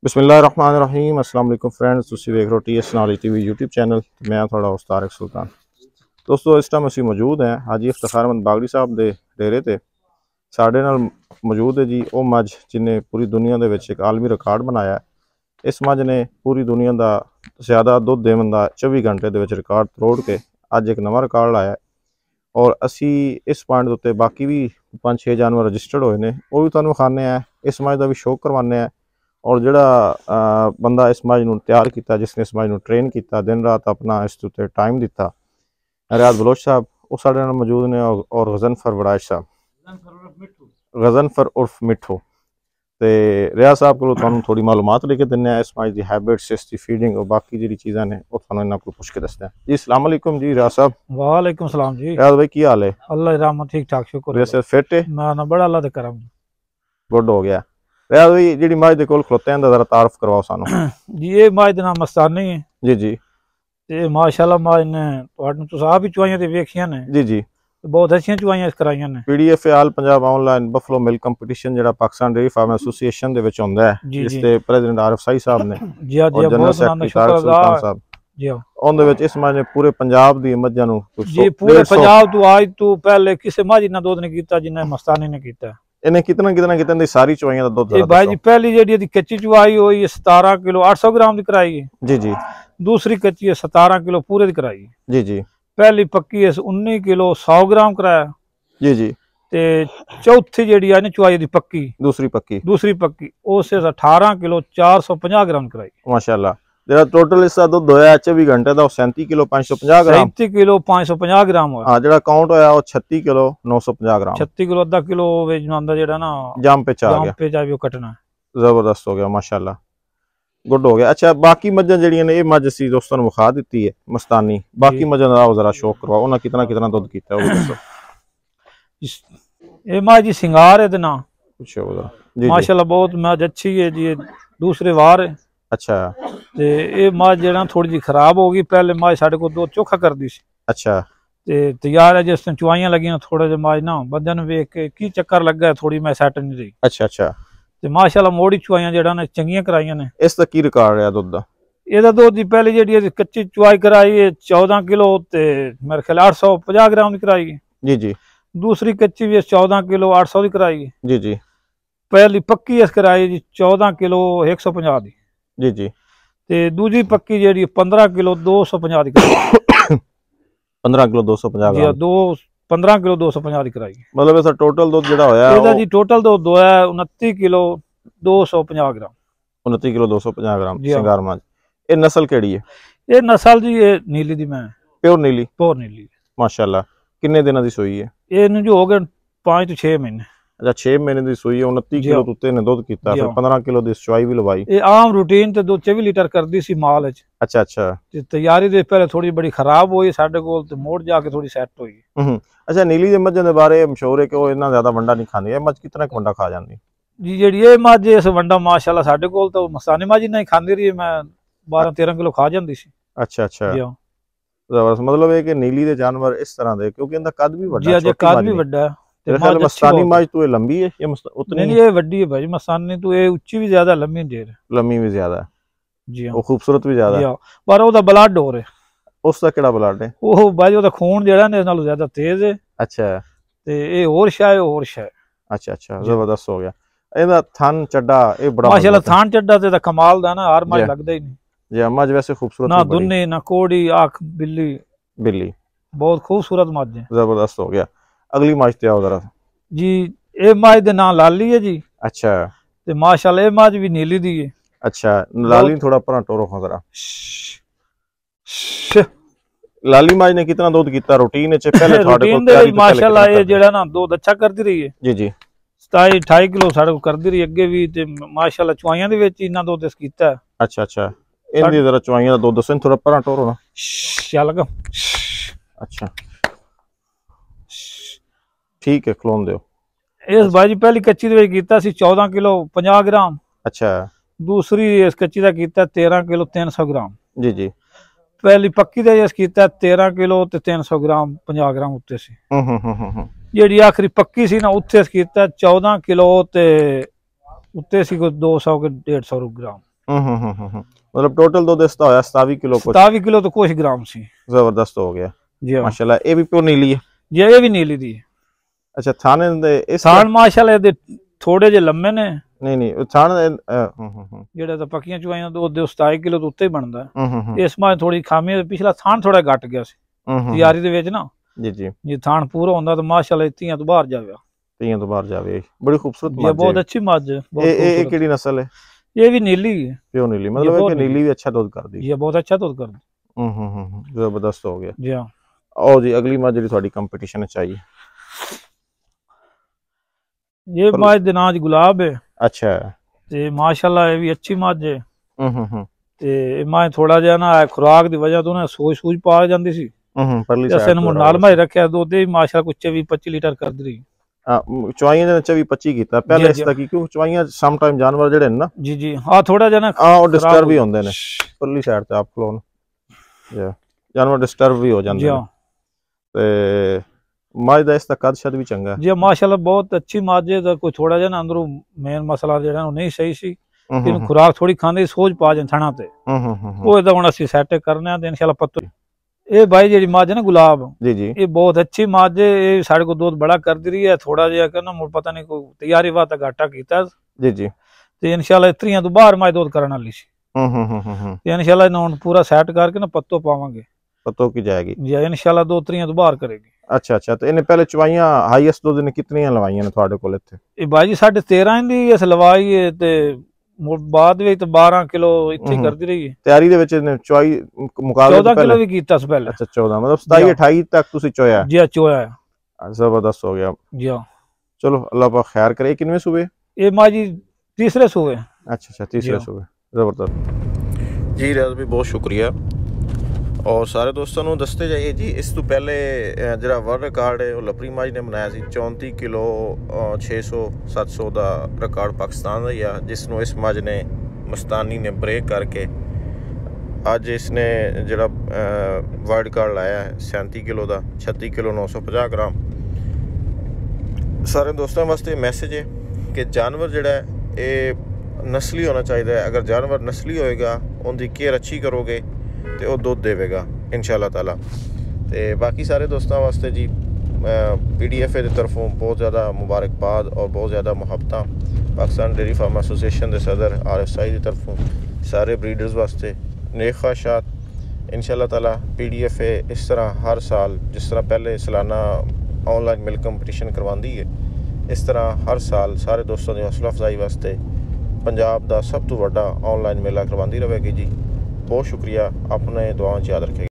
बिस्मिल्लाहिर्रहमानिर्रहीम अस्सलाम वालेकुम फ्रेंड्स, तुसी वेख रहे हो TS knowledge TV YouTube channel. मैं थोड़ा उस्ताद सुल्तान। दोस्तों, इस टाइम असी मौजूद हैं हाजी इफ्तिखारमंद बागड़ी साहब के डेरे ते। साडे नाल मौजूद है जी वो मझ जिन्हें पूरी दुनिया दे विच एक आलमी रिकॉर्ड बनाया। इस मझ ने पूरी दुनिया का ज़्यादा दुध देवन का 24 घंटे दे विच रिकॉर्ड तोड़ के अज एक नवा रिकॉर्ड लाया। और असी इस पॉइंट उत्ते बाकी भी 5-6 जानवर रजिस्टर्ड होए ने, वो भी तुहानूं विखाने हैं। इस मझ का भी शौक करवाने हैं। और जोड़ा बंदा इस मझ नूं तैयार किया, जिसने इस मझ नूं ट्रेन किया, दिन रात अपना इस उत्ते टाइम दिता, रियाज बलोच साहब वो साडे नाल मौजूद ने। और गजनफर वड़ाइश साहब, गजनफर उर्फ मिठू। तो रियाज साहब को तुहानूं थोड़ी मालूमात लेके दिन्ने इस मझ की हैबिट्स, इसकी फीडिंग और बाकी जी चीज़ां ने वो तुहानूं इन्हां कोल पुछ के दसदे हैं जी। अस्सलाम वालेकुम जी रियाज साहब। वालेकुम सलाम जी। रियाज भाई की हाल है? अल्लाह रहमत, ठीक ठाक, शुक्र वैसे फिट है ना बड़ा अल्लाह दे करम। गुड हो गया। रियाज भाई जी मझ दे कोल खलोते हैं जरा तारफ करवाओ सानू जी। ये मझ दा नाम मस्तानी है जी जी। ते माशाल्लाह मझ ने तुहानूं तुस आप भी चुआइयां ते वेखियां ने जी जी। बहुत अच्छियां चुआइयां कराइयां ने। PDF all Punjab online buffalo milk competition जेड़ा पाकिस्तान डेयरी फार्म एसोसिएशन दे विच होंदा है, जी जी जिसते प्रेसिडेंट आरिफ साई साहब ने जी हाँ जी और जनरल बहुत सेक्रेटरी शुक्र तारिक सुल्तान अदा साहब जी हाँ उन दे विच इस महीने पूरे पंजाब दी मज्जां नूं जी। पूरे पंजाब तो आज तो पहले किसी मझ इन्ना दूध नहीं कीता जिन्ना मस्तानी ने कीता। इन्हें कितना दी सारी चुआइयां दा दुध ये भाई जी पहली जेडी कच्ची चुआई हुई 17 किलो 800 ग्राम की कराई है जी जी। दूसरी कच्ची है 17 किलो पूरे की कराई है जी जी। पहली पक्की है 19 किलो 100 ग्राम कराया जी जी। ते चौथी जेडी है चुआई दी पक्की दूसरी पक्की उस 18 किलो 450 ग्राम कराई। माशाल्लाह। जेड़ा टोटल इसका दुध होया 24 घंटे दा 37 किलो 550 ग्राम 37 किलो 550 ग्राम होया। हां, जेड़ा काउंट होया वो 36 किलो 950 ग्राम 36 किलो आधा किलो वेच आंदा जेड़ा ना जाम पे आ गया, पे जावे कटना जबरदस्त हो गया माशाल्लाह, गुड हो गया। अच्छा, बाकी मज्जां जड़ियां ने ये मज्ज असीं दोस्तां नूं विखा दित्ती है मस्तानी, बाकी मज्जां दा जरा शौक करवाओ, उन्हां कितना कितना दुध कीता है वो भी दसो। ये मज जी सिंगार है ना पूछो जरा जी माशाल्लाह बहुत मज अच्छी है जी। दूसरे वार है। अच्छा ते ये मज जेड़ा थोड़ी जी खराब हो गई, पहले मज साडे को दो चोखा करदी सी। अच्छा ते तैयार है जिस दिन चुआइयां लगियां थोड़ा जिहा मज ना बंदे नूं वेख के की चक्कर लगा थोड़ी मैं सैट नहीं रही। अच्छा अच्छा। ते माशाल्लाह मोड़ी चुआइयां जेड़ा ने चंगियां कराइयां ने। इसका की रिकॉर्ड है दुध दा? ਇਹਦਾ ਦੁੱਧ ਦੀ ਪਹਿਲੀ ਜਿਹੜੀ ਕੱਚੀ ਚੁਆਈ ਕਰਾਈ ਹੈ 14 ਕਿਲੋ ਤੇ ਮੇਰੇ ਖਿਆਲ 850 ਗ੍ਰਾਮ ਦੀ ਕਰਾਈ ਹੈ जी जी। दूसरी कच्ची भी 14 किलो 800 ਦੀ ਕਰਾਈ ਹੈ जी जी। ਪਹਿਲੀ ਪੱਕੀ ਇਸ ਕਰਾਈ ਜੀ 14 ਕਿਲੋ 150 ਦੀ जी जी। ਤੇ ਦੂਜੀ ਪੱਕੀ ਜਿਹੜੀ 15 ਕਿਲੋ 250 ਦੀ ਕਰਾਈ 15 ਕਿਲੋ 250 ਜੀ ग्राम 15 ਕਿਲੋ 250 ਦੀ ਕਰਾਈ मतलब इसका टोटल दुध जेड़ा होया ਇਹਦਾ ਜੀ ਟੋਟਲ ਦੁੱਧ ਹੋਇਆ 29 ਕਿਲੋ 250 ग्राम 29 किलो 250 ग्राम जी हाँ। सिंगार मज। ये नस्ल केड़ी है? ਇਹ ਨਸਲ ਜੀ ਇਹ ਨੀਲੀ ਦੀ ਮੈਂ प्योर नीली ਪੋਰ ਨੀਲੀ माशाल्लाह। किन्ने दिनों की सूई है? ਇਹਨੂੰ ਜੋ ਹੋ ਗਏ 5 ਤੋਂ 6 ਮਹੀਨੇ। अच्छा, 6 महीने की सूई है। 29 जी किलो हाँ। तुत्ते ने दुध कीता, जी फिर हाँ। 15 किलो दी चुआई भी लवाई। ਇਹ ਆਮ ਰੂਟੀਨ ਤੇ ਦੁੱਧ 24 ਲੀਟਰ ਕਰਦੀ ਸੀ ਮਾਲ ਚ। अच्छा अच्छा। ਤੇ ਤਿਆਰੀ ਦੇ ਪਹਿਲੇ ਥੋੜੀ ਬੜੀ ਖਰਾਬ ਹੋਈ ਸਾਡੇ ਕੋਲ ਤੇ ਮੋੜ ਜਾ ਕੇ ਥੋੜੀ ਸੈੱਟ ਹੋਈ। अच्छा, नीली दे मज्जां दे बारे मशहूर है कि वो इतना ज्यादा वंडा नहीं खांदी है। मज कितना वंडा खा जाती जी ਜਿਹੜੀ ਇਹ ਮੱਝ ਇਸ ਵੰਡਾ ਮਾਸ਼ਾਅੱਲਾ ਸਾਡੇ ਕੋਲ ਤਾਂ ਮਸਤਾਨੀ ਮੱਝ ਹੀ ਨਹੀਂ ਖਾਂਦੀ ਰਹੀ, ਮੈਂ 12-13 ਕਿਲੋ ਖਾ ਜਾਂਦੀ ਸੀ। अच्छा अच्छा। ਜੀ ਹਾਂ जबरदस्त। मतलब है कि नीली दे जानवर इस तरह दे क्योंकि इनका कद भी जी बड़ा अजय कद भी ਵੱਡਾ ਹੈ ਤੇ मेरे ख्याल ਮੱਝ में ਅੱਛੀ मस्तानी ਬਹੁਤ मज तो ये लंबी है या उतनी नहीं ये ਵੱਡੀ ਹੈ ਭਾਈ ਮਸਤਾਨੀ ਤੋਂ ਇਹ ਉੱਚੀ ਵੀ ਜ਼ਿਆਦਾ ਲੰਮੀ ਢੇਰ लम्बी भी ज्यादा है, ਜੀ ਹਾਂ वो खूबसूरत भी ज्यादा ਜੀ है। ਹਾਂ ਪਰ ਉਹਦਾ ਬਲੱਡ ਹੋਰ ਹੈ। उसका केड़ा ब्लड है? ਉਹ ਭਾਈ ਉਹਦਾ ਖੂਨ ਜਿਹੜਾ ਨੇ ਇਸ ਨਾਲੋਂ ਜ਼ਿਆਦਾ ਤੇਜ਼ ਹੈ अच्छा ਤੇ ਇਹ ਹੋਰ ਸ਼ਾਇ ਹੋਰ ਸ਼ਾਇ अच्छा अच्छा। जबरदस्त हो गया। ਇਹਦਾ ਥਣ ਚੱਡਾ ਇਹ ਬੜਾ ਮਾਸ਼ਾਅੱਲਾ ਥਾਣ ਚੱਡਾ ਤੇ ਕਮਾਲ ਦਾ ਨਾ, ਹਰ ਮੱਝ ਲੱਗਦਾ ਹੀ ਨਹੀਂ जी। मज वैसे खूबसूरत ना भी बड़ी। दुन्नी ना कोड़ी आंख बिल्ली बिल्ली बहुत खूबसूरत मੱਝ है। जबरदस्त हो गया। अगली मज ते आओ जरा जी ਇਹ ਮੱਝ ਦੇ ਨਾਂ ਲਾਲੀ ਹੈ ਜੀ अच्छा ਤੇ ਮਾਸ਼ਾਅੱਲਾ ਇਹ ਮੱਝ ਵੀ ਨੀਲੀ ਦੀ ਹੈ। अच्छा। लाली थोड़ा परा टोरो खा जरा। श लाली मज ने कितना दूध कीता रूटीन च पहले थोड़े को रूटीन ਦੇ ਵਿੱਚ ਮਾਸ਼ਾਅੱਲਾ ਇਹ ਜਿਹੜਾ ਨਾ ਦੁੱਧ ਅੱਛਾ ਕਰਦੀ ਰਹੀ ਹੈ। जी जी। 27-28 ਕਿਲੋ ਸਾਡੇ ਕੋਲ ਕਰਦੀ ਰਹੀ ਅੱਗੇ ਵੀ ਤੇ ਮਾਸ਼ਾਅੱਲਾ ਚੁਆਈਆਂ ਦੇ ਵਿੱਚ ਇੰਨਾ ਦੁੱਧ ਕੀਤਾ। अच्छा अच्छा। इनदी जरा चुआइयां दा दूध दसो, थोड़ा परा टोरो ना। ਚੱਲ ਗਾ अच्छा ठीक है, खलोन दियो। ਇਸ ਬਾਜੀ ਪਹਿਲੀ ਕੱਚੀ ਦੇ ਵਿੱਚ ਕੀਤਾ ਸੀ 14 ਕਿਲੋ 50 ਗ੍ਰਾਮ। अच्छा ਦੂਸਰੀ ਇਸ ਕੱਚੀ ਦਾ ਕੀਤਾ 13 ਕਿਲੋ 300 ਗ੍ਰਾਮ। जी जी। ਪਹਿਲੀ ਪੱਕੀ ਦਾ ਇਸ ਕੀਤਾ 13 ਕਿਲੋ ਤੇ 300 ਗ੍ਰਾਮ 50 ਗ੍ਰਾਮ ਉੱਤੇ ਸੀ। ਜਿਹੜੀ ਆਖਰੀ ਪੱਕੀ ਸੀ ਨਾ ਉੱਥੇ ਕੀਤਾ 14 ਕਿਲੋ ਤੇ ਉੱਤੇ ਸੀ ਕੋਈ 200 ਕੇ 150 ਗ੍ਰਾਮ। मतलब टोटल दुध इसका होया 27 किलो कुछ 27 किलो तो कुछ ग्राम सी। जबरदस्त हो गया जी माशाल्लाह। ये भी प्योर नीली है जी, ये भी नीली दी। अच्छा थाने दे इस थान माशाल्लाह दे थोड़े जे लम्बे ने। नहीं थाने जेड़ा तो पक्कियां चुआइयां तो 27 किलो तो उत्ते ही बनदा है। इस मां थोड़ी खामी है, पिछला थान थोड़ा घट गया सी तैयारी दे विच ना। जी जी जे थान पूरा होंदा तो माशाल्लाह इत्तियां तो बाहर जावे। तीन तो बाहर जावे। बड़ी खूबसूरत ये बहुत अच्छी मझ है। ये केड़ी नस्ल है? ये भी नीली है, प्योर नीली, मतलब है कि नीली भी अच्छा दूध कर दी। ये बहुत अच्छा दूध कर दी। जबरदस्त हो गया जी हाँ। आओ जी अगली मझ जी थोड़ी कंपटीशन चाहिए। ये मझ दे नाम गुलाब है। अच्छा ते माशाल्लाह ये भी अच्छी मझ है। ते मैं थोड़ा जिहा ना खुराक दी वजह तो ना सूज पा जांदी सी। परली साइड तो नाल मैं रखया दुध ही माशाल्लाह कुछ 24-25 लीटर कर दी रही। चवाइयां ने 24-25 कीता पहले इस तक क्यों चवाइयां सम टाइम जानवर जेड़े ना जी जी हां थोड़ा जना वो डिस्टर्ब भी होंदे ने परली साइड ते आप खलोन जानवर डिस्टर्ब भी हो जांदे ने ते मझ दा इसदा कद शद भी चंगा है। जी माशाल्लाह बहुत अच्छी मझ है। तो कोई थोड़ा जना अंदरों मेन मसला जेड़ा नहीं सही सी कि खुराक थोड़ी खांदे सोच पा जान थणा ते वो दा हुन असि सेट करने आ ते इंशाल्लाह पत्तो। ये भाई जेडी मझ है ना गुलाब जी जी ये बहुत अच्छी मझ है। ये साढ़े को दूध बड़ा कर दी रही है। थोड़ा जिहा करना मुड़ पता नहीं कोई तैयारी वात घाटा कीता जी जी ते इंशाल्लाह इतरियां तो बाहर मझ दूध करने वाली सी। ते इंशाल्लाह इन्हों पूरा सेट करके ना पत्तो पावांगे पत्तो की जाएगी जी इंशाल्लाह 2-3 तो बाहर करेगी। अच्छा अच्छा तो इन्हें पहले चवाइयां हाईएस्ट दूध ने कितनी लवाइयां ने थोड़े कोल इत्थे? ये भाई जी 13.5 दी अस लवाई है ते बाद विच तो 12 किलो इत्थे कर दी रही है। तैयारी दे विच ने चवाई मुकाबले 14 किलो भी कीता स पहले। अच्छा 14 मतलब 27-28 तक तुसी चोया जी चोया है। जबरदस्त हो गया जी चलो अल्लाह पाक खैर करे। किनवे सूबे? ये माजी तीसरे सूबे। अच्छा अच्छा तीसरे सूबे जबरदस्त जी रियाज भी बहुत शुक्रिया और सारे दोस्तों को दसते जाइए जी। इस तो पहले जरा वर्ल्ड रिकॉर्ड है वो लपरी मझ ने बनाया सी 34 किलो 600-700 का रिकॉर्ड पाकिस्तान का ही आ जिसनों इस मझ ने मस्तानी ने ब्रेक करके अज इसने जरा वर्ल्ड रिकॉर्ड लाया है 37 किलो का 36 किलो 950 ग्राम। सारे दोस्तों वास्ते मैसेज है कि जानवर जड़ा है ये नस्ली होना चाहिए। अगर जानवर नस्ली होएगा उनकी केयर अच्छी करोगे तो वह दुध देगा इंशाल्लाह ताला। तो बाकी सारे दोस्तों वास्ते जी PDF की तरफों बहुत ज़्यादा मुबारकबाद और बहुत ज़्यादा मुहब्बत। पाकिस्तान डेयरी फार्म एसोसिएशन के सदर RSI की तरफों सारे ब्रीडर्स वास्ते नेक ख्वाहिशात इंशाल्लाह ताला। PDF इस तरह हर साल जिस तरह पहले सालाना ऑनलाइन मिल्क कंपटीशन करवाती है इस तरह हर साल सारे दोस्तों की हौसला अफजाई वास्ते पंजाब का सब तो बड़ा ऑनलाइन मेला करवाती रहेगी जी। बहुत शुक्रिया अपने दुआओं याद रखेगा।